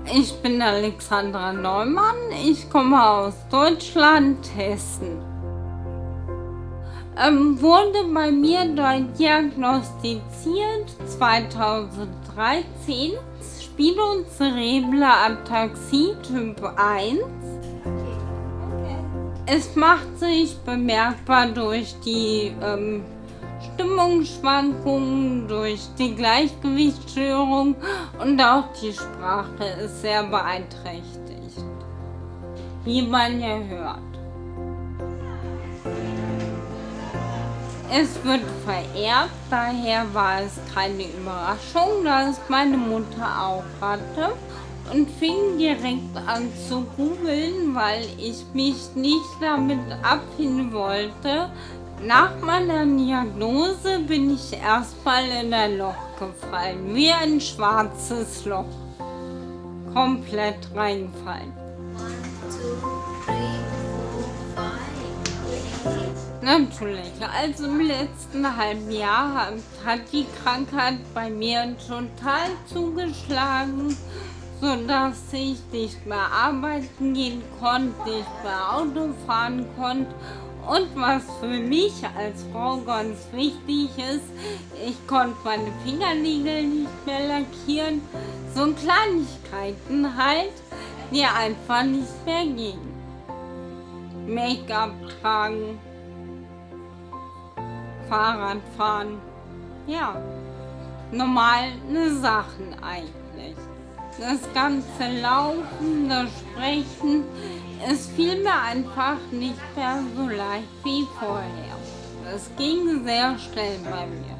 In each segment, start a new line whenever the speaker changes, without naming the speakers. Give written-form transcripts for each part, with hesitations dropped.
Ich bin Alexandra Neumann, ich komme aus Deutschland, Hessen. Wurde bei mir diagnostiziert 2013 Spinocerebellar Ataxie Typ 1. Es macht sich bemerkbar durch die Stimmungsschwankungen, durch die Gleichgewichtsstörung und auch die Sprache ist sehr beeinträchtigt, wie man ja hört. Es wird vererbt, daher war es keine Überraschung, da es meine Mutter auch hatte und fing direkt an zu googeln, weil ich mich nicht damit abfinden wollte. Nach meiner Diagnose bin ich erstmal in ein Loch gefallen, wie ein schwarzes Loch. Komplett reingefallen.
1, 2, 3, 4, 5, 6.
Natürlich, also im letzten halben Jahr hat die Krankheit bei mir total zugeschlagen, sodass ich nicht mehr arbeiten gehen konnte, nicht mehr Auto fahren konnte. Und was für mich als Frau ganz wichtig ist, ich konnte meine Fingernägel nicht mehr lackieren. So Kleinigkeiten halt, die einfach nicht mehr gingen. Make-up tragen, Fahrrad fahren, ja, normale Sachen eigentlich. Das ganze Laufen, das Sprechen, es fiel mir einfach nicht mehr so leicht wie vorher. Es ging sehr schnell bei mir.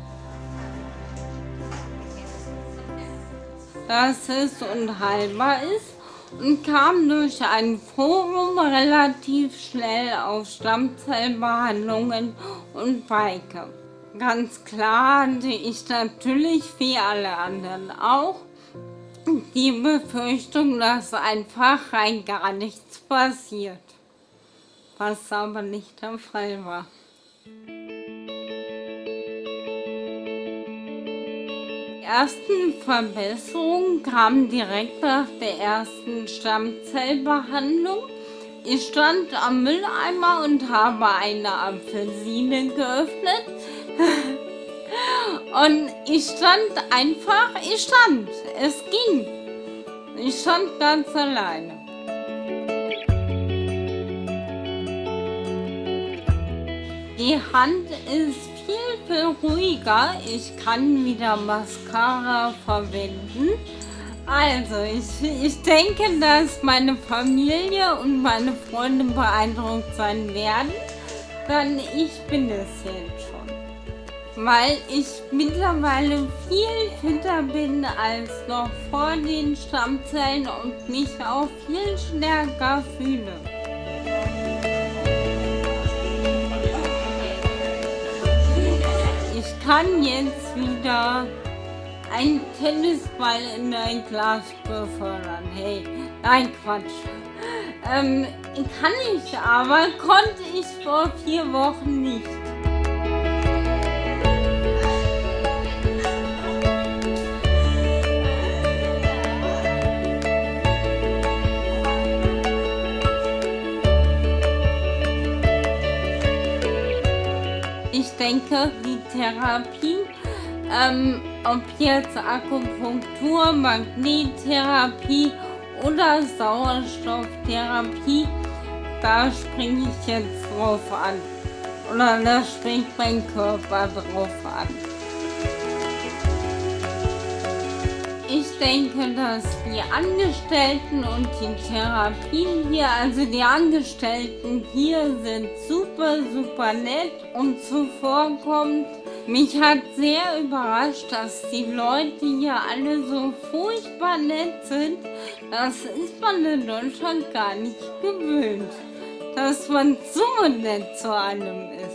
Dass es unheilbar ist und kam durch ein Forum relativ schnell auf Stammzellbehandlungen und Bike. Ganz klar hatte ich natürlich, wie alle anderen auch, die Befürchtung, dass einfach rein gar nichts passiert, was aber nicht der Fall war. Die ersten Verbesserungen kamen direkt nach der ersten Stammzellbehandlung. Ich stand am Mülleimer und habe eine Apfelsine geöffnet. Und es ging. Ich stand ganz alleine. Die Hand ist viel ruhiger. Ich kann wieder Mascara verwenden. Also, ich denke, dass meine Familie und meine Freunde beeindruckt sein werden. Denn ich bin es jetzt schon. Weil ich mittlerweile viel fitter bin als noch vor den Stammzellen und mich auch viel stärker fühle. Ich kann jetzt wieder einen Tennisball in ein Glas befördern. Hey, nein, Quatsch. Kann ich, aber konnte ich vor 4 Wochen nicht. Ich denke, die Therapie, ob jetzt Akupunktur, Magnettherapie oder Sauerstofftherapie, da springe ich jetzt drauf an. Oder da springt mein Körper drauf an. Ich denke, dass die Angestellten und die Therapien hier, also die Angestellten hier sind super nett und zuvorkommend. Mich hat sehr überrascht, dass die Leute hier alle so furchtbar nett sind. Das ist man in Deutschland gar nicht gewöhnt, dass man so nett zu einem ist.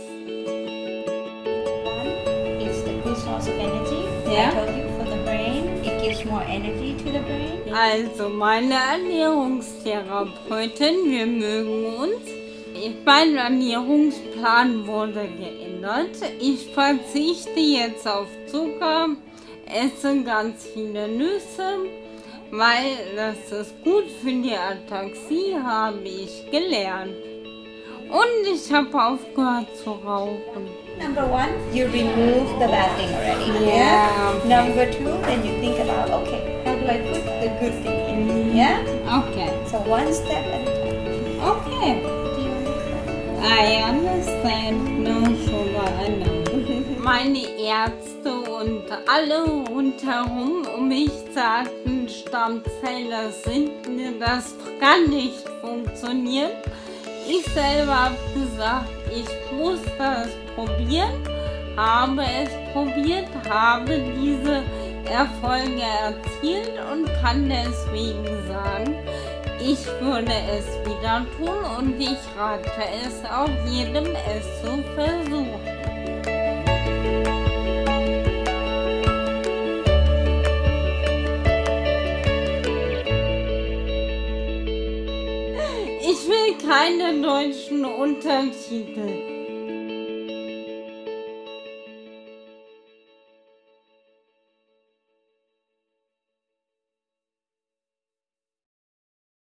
One is the good source of energy.
Yeah.
I told you for the brain, it gives more energy to the brain.
Also meine Ernährungstherapeutin, wir mögen uns. Mein Ernährungsplan wurde geändert. Ich verzichte jetzt auf Zucker, esse ganz viele Nüsse, weil das ist gut für die Ataxie, habe ich gelernt. Und ich habe aufgehört zu rauchen.
Number 1, you remove the bad thing already.
Yeah.
Number 2, then you think about, okay, how do I put the good thing in? Yeah.
Okay.
So one step at a time.
Okay.
Do you understand?
I understand. No sugar, I know. Meine Ärzte und alle rundherum um mich sagten, Stammzellen das kann nicht funktionieren. Ich selber habe gesagt, ich muss das probieren, habe es probiert, habe diese Erfolge erzielt und kann deswegen sagen, ich würde es wieder tun und ich rate es auch jedem, es zu versuchen. Ich will keine deutschen Untertitel.